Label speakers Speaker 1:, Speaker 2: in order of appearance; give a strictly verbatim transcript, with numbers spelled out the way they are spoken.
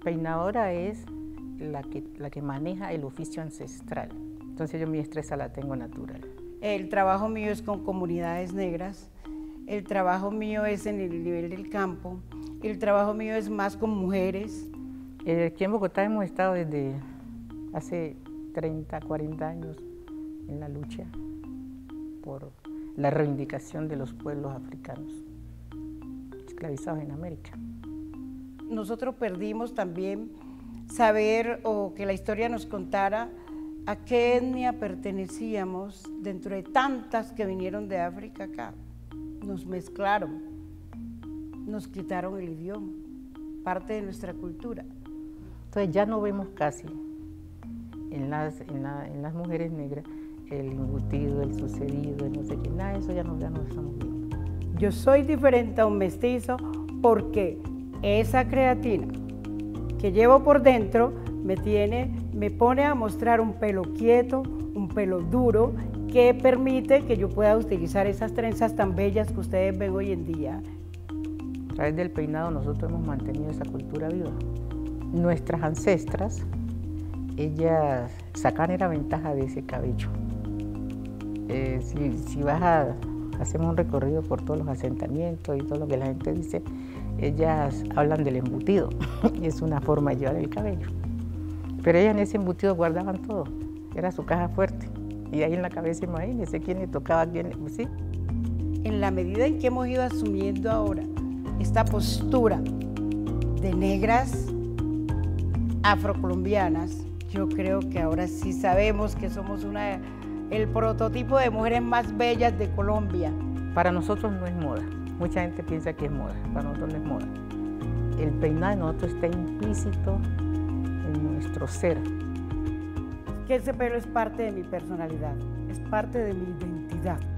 Speaker 1: peinadora es la que, la que maneja el oficio ancestral. Entonces yo mi destreza la tengo natural.
Speaker 2: El trabajo mío es con comunidades negras, el trabajo mío es en el nivel del campo, el trabajo mío es más con mujeres.
Speaker 1: Aquí en Bogotá hemos estado desde hace treinta, cuarenta años en la lucha por la reivindicación de los pueblos africanos esclavizados en América.
Speaker 2: Nosotros perdimos también saber o que la historia nos contara a qué etnia pertenecíamos dentro de tantas que vinieron de África acá. Nos mezclaron, nos quitaron el idioma, parte de nuestra cultura.
Speaker 1: Entonces ya no vemos casi en las, en la, en las mujeres negras el embutido, el sucedido, el no sé qué, nada de eso ya no, ya no estamos viendo.
Speaker 2: Yo soy diferente a un mestizo porque esa creatina que llevo por dentro me tiene, me pone a mostrar un pelo quieto, un pelo duro, que permite que yo pueda utilizar esas trenzas tan bellas que ustedes ven hoy en día.
Speaker 1: A través del peinado nosotros hemos mantenido esa cultura viva. Nuestras ancestras, ellas sacaban era ventaja de ese cabello. Eh, si, si vas a, hacemos un recorrido por todos los asentamientos y todo lo que la gente dice, ellas hablan del embutido, es una forma de llevar el cabello. Pero ellas en ese embutido guardaban todo, era su caja fuerte. Y ahí en la cabeza, imagínense quién le tocaba a quién, pues sí.
Speaker 2: En la medida en que hemos ido asumiendo ahora esta postura de negras afrocolombianas, yo creo que ahora sí sabemos que somos una, el prototipo de mujeres más bellas de Colombia.
Speaker 1: Para nosotros no es moda, mucha gente piensa que es moda, para nosotros no es moda. El peinado de nosotros está implícito en nuestro ser.
Speaker 2: Que ese pelo es parte de mi personalidad, es parte de mi identidad.